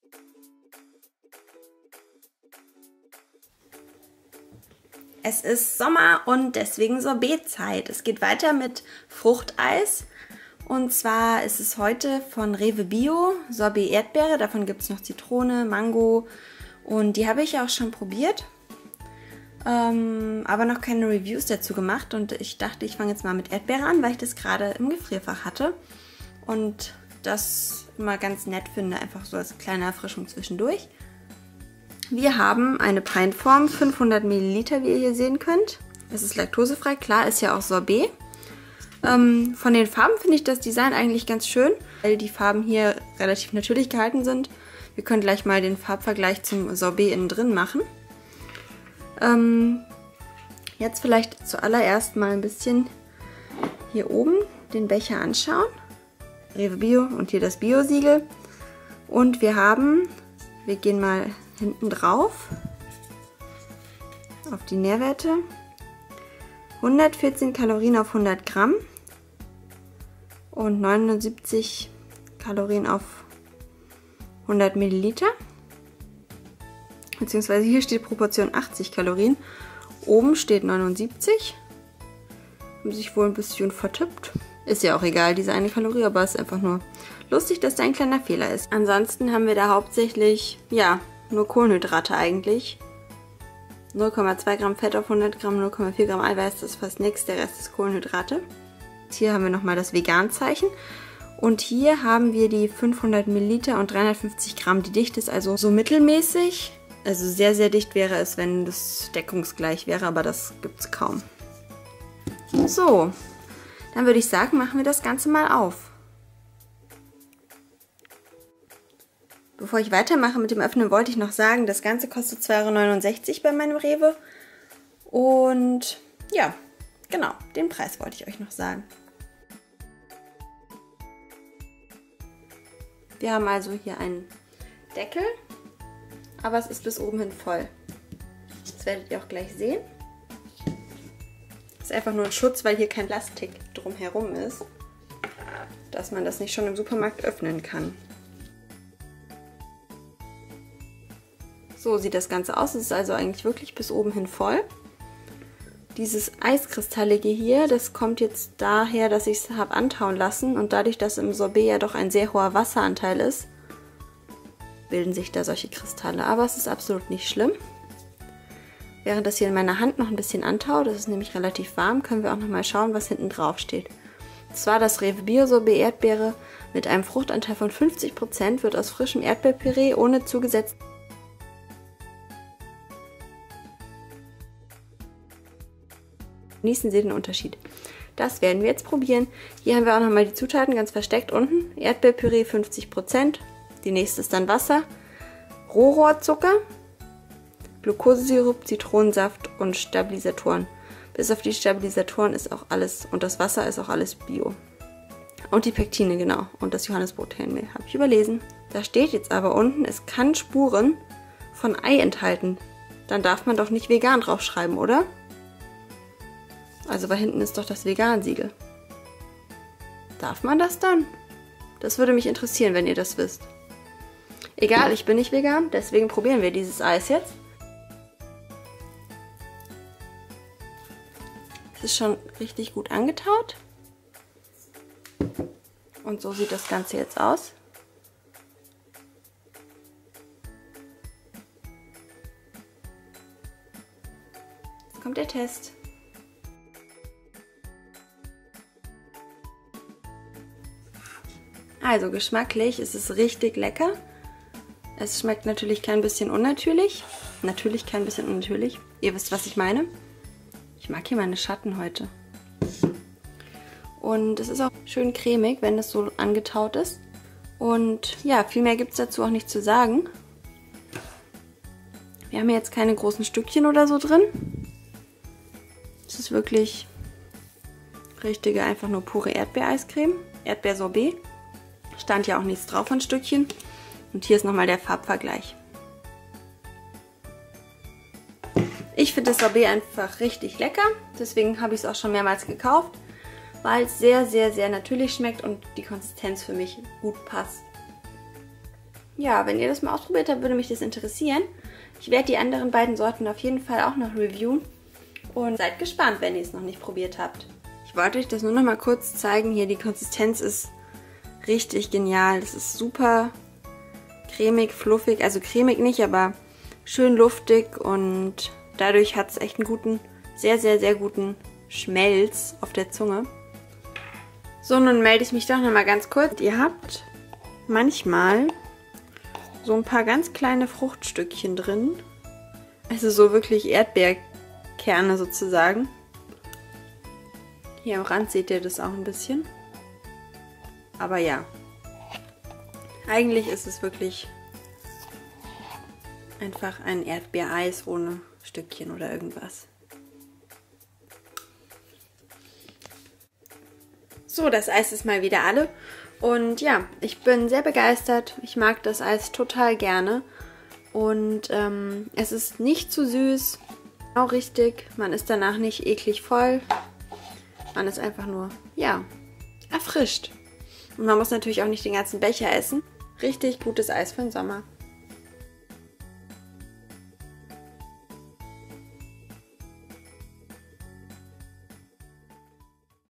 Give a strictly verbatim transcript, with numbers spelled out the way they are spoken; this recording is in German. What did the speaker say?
Es ist Sommer und deswegen Sorbetzeit. Es geht weiter mit Fruchteis. Und zwar ist es heute von Rewe Bio, Sorbet Erdbeere. Davon gibt es noch Zitrone, Mango und die habe ich ja auch schon probiert. Ähm, aber noch keine Reviews dazu gemacht und ich dachte, ich fange jetzt mal mit Erdbeere an, weil ich das gerade im Gefrierfach hatte. Und das immer ganz nett finde, einfach so als kleine Erfrischung zwischendurch. Wir haben eine Pintform, fünfhundert Milliliter, wie ihr hier sehen könnt. Es ist laktosefrei, klar, ist ja auch Sorbet. Ähm, von den Farben finde ich das Design eigentlich ganz schön, weil die Farben hier relativ natürlich gehalten sind. Wir können gleich mal den Farbvergleich zum Sorbet innen drin machen. Ähm, jetzt vielleicht zuallererst mal ein bisschen hier oben den Becher anschauen. Rewe Bio und hier das Bio-Siegel. Und wir haben, wir gehen mal hinten drauf auf die Nährwerte, hundertvierzehn Kalorien auf hundert Gramm und neunundsiebzig Kalorien auf hundert Milliliter, beziehungsweise hier steht Proportion achtzig Kalorien, oben steht neunundsiebzig, haben sich wohl ein bisschen vertippt. Ist ja auch egal, diese eine Kalorie, aber es ist einfach nur lustig, dass da ein kleiner Fehler ist. Ansonsten haben wir da hauptsächlich, ja, nur Kohlenhydrate eigentlich. null Komma zwei Gramm Fett auf hundert Gramm, null Komma vier Gramm Eiweiß, das ist fast nichts, der Rest ist Kohlenhydrate. Hier haben wir nochmal das Vegan-Zeichen. Und hier haben wir die fünfhundert Milliliter und dreihundertfünfzig Gramm. Die Dichte ist also so mittelmäßig. Also sehr, sehr dicht wäre es, wenn das deckungsgleich wäre, aber das gibt es kaum. So, dann würde ich sagen, machen wir das Ganze mal auf. Bevor ich weitermache mit dem Öffnen, wollte ich noch sagen, das Ganze kostet zwei Euro neunundsechzig bei meinem Rewe. Und ja, genau, den Preis wollte ich euch noch sagen. Wir haben also hier einen Deckel, aber es ist bis oben hin voll. Das werdet ihr auch gleich sehen. Das ist einfach nur ein Schutz, weil hier kein Plastik drumherum ist, dass man das nicht schon im Supermarkt öffnen kann. So sieht das Ganze aus. Es ist also eigentlich wirklich bis oben hin voll. Dieses Eiskristallige hier, das kommt jetzt daher, dass ich es habe antauen lassen. Und dadurch, dass im Sorbet ja doch ein sehr hoher Wasseranteil ist, bilden sich da solche Kristalle. Aber es ist absolut nicht schlimm. Während das hier in meiner Hand noch ein bisschen antaut, das ist nämlich relativ warm, können wir auch noch mal schauen, was hinten drauf steht. Das war das Rewe Bio Sorbet Erdbeere mit einem Fruchtanteil von fünfzig Prozent, wird aus frischem Erdbeerpüree ohne zugesetzt. Genießen Sie den Unterschied. Das werden wir jetzt probieren. Hier haben wir auch nochmal die Zutaten ganz versteckt unten. Erdbeerpüree fünfzig Prozent. Die nächste ist dann Wasser. Rohrohrzucker. Glukosesirup, Zitronensaft und Stabilisatoren. Bis auf die Stabilisatoren ist auch alles, und das Wasser ist auch alles Bio. Und die Pektine, genau. Und das Johannisbrotmehl habe ich überlesen. Da steht jetzt aber unten, es kann Spuren von Ei enthalten. Dann darf man doch nicht vegan draufschreiben, oder? Also weil hinten ist doch das Vegan-Siegel. Darf man das dann? Das würde mich interessieren, wenn ihr das wisst. Egal, ich bin nicht vegan, deswegen probieren wir dieses Eis jetzt. Es ist schon richtig gut angetaut. Und so sieht das Ganze jetzt aus. Jetzt kommt der Test. Also geschmacklich ist es richtig lecker. Es schmeckt natürlich kein bisschen unnatürlich. Natürlich kein bisschen unnatürlich. Ihr wisst, was ich meine. Ich mag hier meine Schatten heute. Und es ist auch schön cremig, wenn das so angetaut ist. Und ja, viel mehr gibt es dazu auch nicht zu sagen. Wir haben hier jetzt keine großen Stückchen oder so drin. Es ist wirklich richtige, einfach nur pure Erdbeereiscreme. Erdbeersorbet. Stand ja auch nichts drauf von Stückchen. Und hier ist nochmal der Farbvergleich. Ich finde das Sorbet einfach richtig lecker. Deswegen habe ich es auch schon mehrmals gekauft. Weil es sehr, sehr, sehr natürlich schmeckt und die Konsistenz für mich gut passt. Ja, wenn ihr das mal ausprobiert habt, würde mich das interessieren. Ich werde die anderen beiden Sorten auf jeden Fall auch noch reviewen. Und seid gespannt, wenn ihr es noch nicht probiert habt. Ich wollte euch das nur noch mal kurz zeigen. Hier, die Konsistenz ist richtig genial. Das ist super cremig, fluffig. Also cremig nicht, aber schön luftig. Und dadurch hat es echt einen guten, sehr, sehr, sehr guten Schmelz auf der Zunge. So, nun melde ich mich doch noch mal ganz kurz. Ihr habt manchmal so ein paar ganz kleine Fruchtstückchen drin. Also so wirklich Erdbeerkerne sozusagen. Hier am Rand seht ihr das auch ein bisschen. Aber ja, eigentlich ist es wirklich einfach ein Erdbeereis ohne Stückchen oder irgendwas. So, das Eis ist mal wieder alle. Und ja, ich bin sehr begeistert. Ich mag das Eis total gerne. Und ähm, es ist nicht zu süß, auch richtig. Man ist danach nicht eklig voll. Man ist einfach nur, ja, erfrischt. Und man muss natürlich auch nicht den ganzen Becher essen. Richtig gutes Eis für den Sommer.